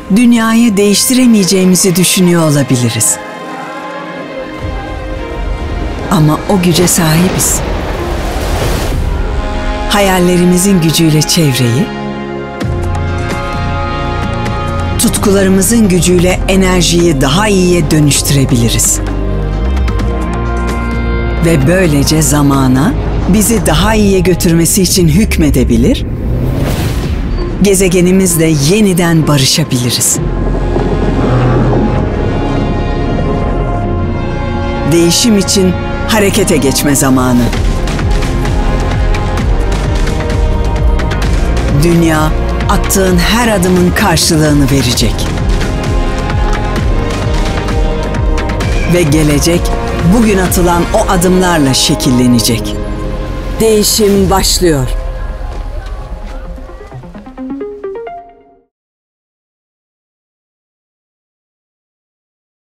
dünyayı değiştiremeyeceğimizi düşünüyor olabiliriz. Ama o güce sahibiz. Hayallerimizin gücüyle çevreyi, tutkularımızın gücüyle enerjiyi daha iyiye dönüştürebiliriz. Ve böylece zamana bizi daha iyiye götürmesi için hükmedebilir, gezegenimizle yeniden barışabiliriz. Değişim için harekete geçme zamanı. Dünya, attığın her adımın karşılığını verecek. Ve gelecek, bugün atılan o adımlarla şekillenecek. Değişim başlıyor.